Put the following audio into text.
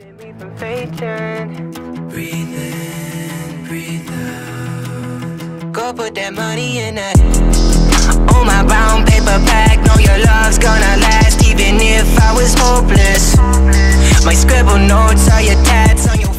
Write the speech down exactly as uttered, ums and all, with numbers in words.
me from fading. Breathe in, breathe out. Go put that money in that. Oh, my brown paper bag, know your love's gonna last. Even if I was hopeless, my scribble notes are your tats on your